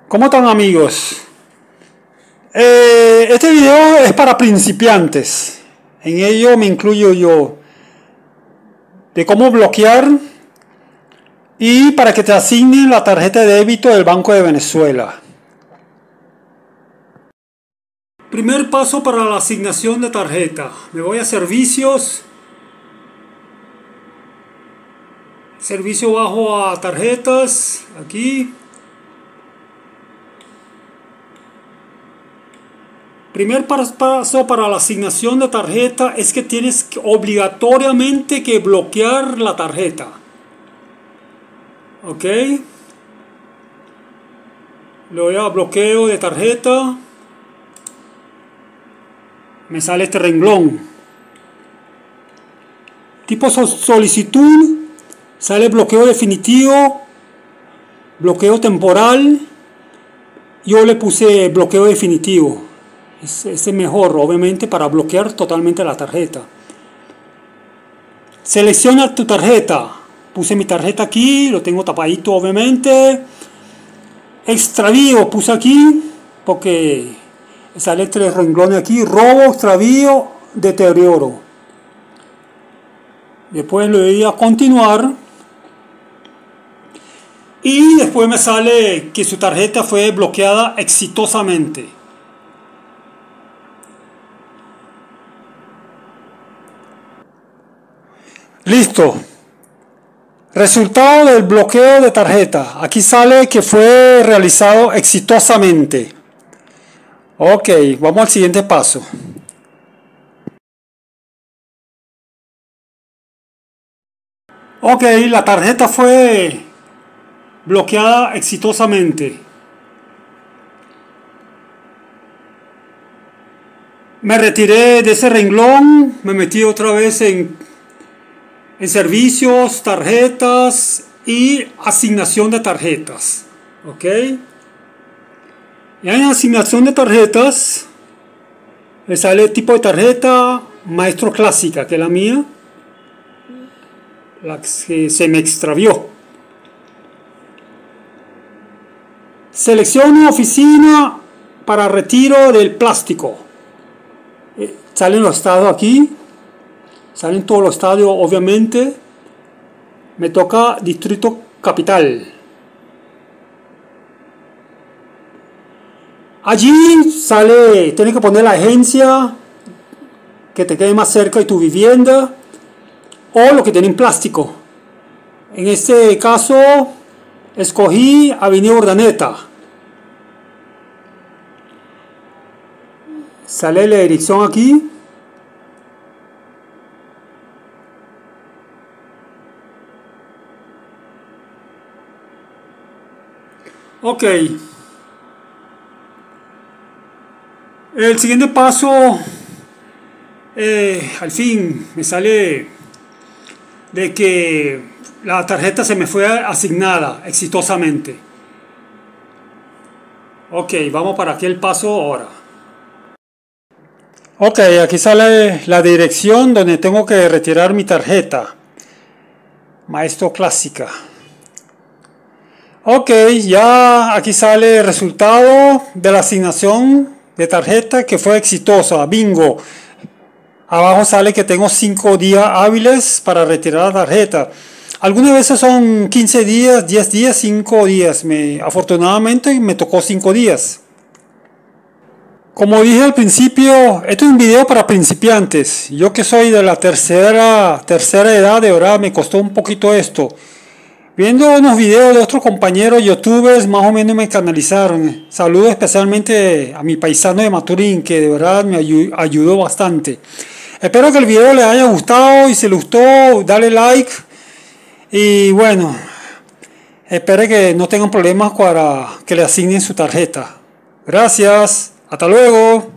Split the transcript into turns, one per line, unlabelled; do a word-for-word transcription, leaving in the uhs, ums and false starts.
¿Cómo están, amigos? Eh, este video es para principiantes. En ello me incluyo yo. De cómo bloquear y para que te asignen la tarjeta de débito del Banco de Venezuela. Primer paso para la asignación de tarjeta. Me voy a servicios. Servicio bajo a tarjetas. Aquí. Primer paso para la asignación de tarjeta es que tienes que, obligatoriamente que bloquear la tarjeta. Ok. Le doy a bloqueo de tarjeta. Me sale este renglón. Tipo solicitud. Sale bloqueo definitivo. Bloqueo temporal. Yo le puse bloqueo definitivo. Ese es mejor, obviamente, para bloquear totalmente la tarjeta. Selecciona tu tarjeta. Puse mi tarjeta aquí, lo tengo tapadito, obviamente. Extravío puse aquí, porque sale tres renglones aquí: robo, extravío, deterioro. Después le doy a continuar. Y después me sale que su tarjeta fue bloqueada exitosamente. Listo. Resultado del bloqueo de tarjeta. Aquí sale que fue realizado exitosamente. Ok, vamos al siguiente paso. Ok, la tarjeta fue bloqueada exitosamente. Me retiré de ese renglón, me metí otra vez en en servicios, tarjetas y asignación de tarjetas. Ok. Y en asignación de tarjetas me sale el tipo de tarjeta Maestro Clásica, que es la mía, la que se me extravió. Selecciono oficina para retiro del plástico. Eh, salen los estados aquí. Salen todos los estadios, obviamente. Me toca Distrito Capital. Allí sale, tienes que poner la agencia que te quede más cerca de tu vivienda o lo que tiene en plástico. En este caso, escogí Avenida Urdaneta. Sale la dirección aquí. Ok, el siguiente paso, eh, al fin me sale de que la tarjeta se me fue asignada exitosamente. Ok, vamos para aquel paso ahora. Ok, aquí sale la dirección donde tengo que retirar mi tarjeta Maestro Clásica. Ok, ya aquí sale el resultado de la asignación de tarjeta que fue exitosa. Bingo. Abajo sale que tengo cinco días hábiles para retirar la tarjeta. Algunas veces son quince días, diez días, cinco días. Me, afortunadamente me tocó cinco días. Como dije al principio, esto es un video para principiantes. Yo que soy de la tercera, tercera edad, de verdad me costó un poquito esto. Viendo unos videos de otros compañeros youtubers, más o menos me canalizaron. Saludo especialmente a mi paisano de Maturín, que de verdad me ayudó bastante. Espero que el video les haya gustado, y si les gustó, dale like. Y bueno, espero que no tengan problemas para que le asignen su tarjeta. Gracias, hasta luego.